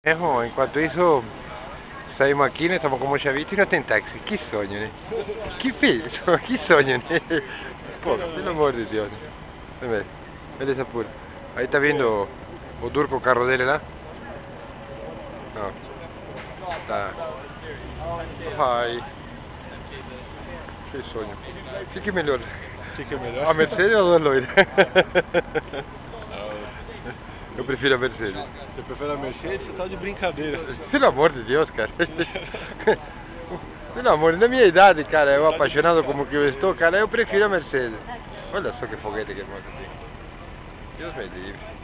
Enquanto isso, saímos aqui, né? Estamos como chavito e não tem táxi. Que sonho, né? Que fez? Que sonho, né? Pô, pelo amor de Deus. Né? Beleza pura. Aí tá vendo o Durco, o carro dele lá? Não. Tá. Ai. Que sonho. O que é melhor? O que é melhor? A Mercedes ou a duas loiras? Eu prefiro a Mercedes. Você prefere a Mercedes? Você tá de brincadeira. Pelo amor de Deus, cara. Pelo amor, na minha idade, cara, eu apaixonado como que eu estou, cara, eu prefiro a Mercedes. Olha só que foguete que moto tem. Deus me livre.